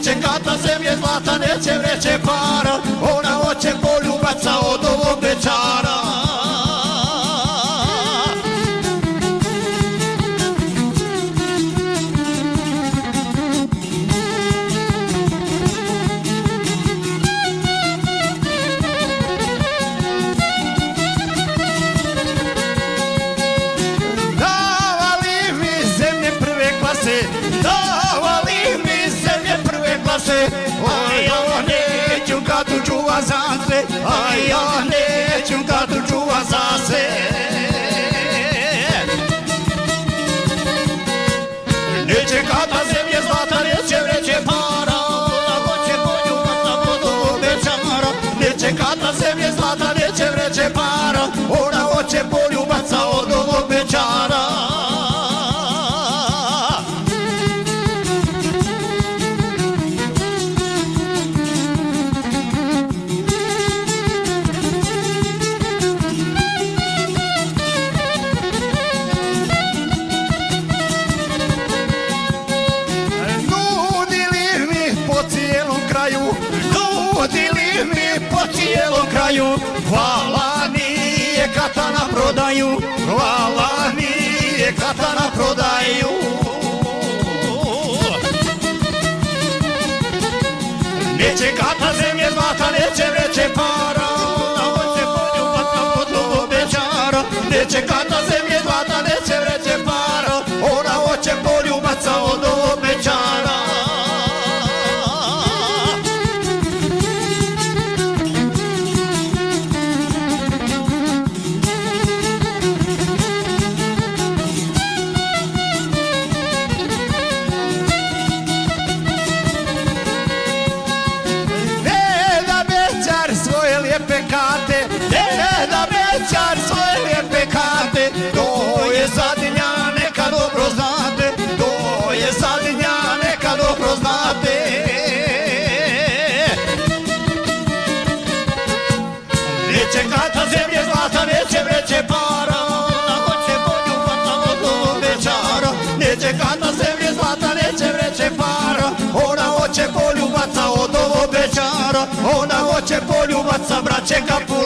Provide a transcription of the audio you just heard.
neće kata zemlje zlata, neće vreće para, ona hoće poljubaca od ovog Bečara. Aj, ja neću kad tu čuva zase, aj, ja neću kad tu čuva zase. Neće kata zemlje zlata, neće vreće para, hoće poljubaca od ovog Bečara. Neće kata zemlje zlata, neće vreće para, ona hoće poljubaca od ovog Bečara. Nudili mi po cijelom kraju, hvala nije kata na prodaju, hvala nije kata na prodaju. Neće kata zemlje zlata, neće vreće para, hoće poljubaca od ovog Bečara. Neće kata zemlje zlata, neće vreće para, ona hoće poljubaca od ovog Bečara. Deda Bećar svoje lijepe karte, to je zadnja, neka dobro znate, to je zadnja, neka dobro znate. Neće kata zemlje zlata, neće vreće para, hoće poljubaca od ovog Bečara. Neće kata zemlje zlata, neće vreće para, ona hoće poljubaca od ovog Bečara. Ona hoće poljubaca braće Kapula.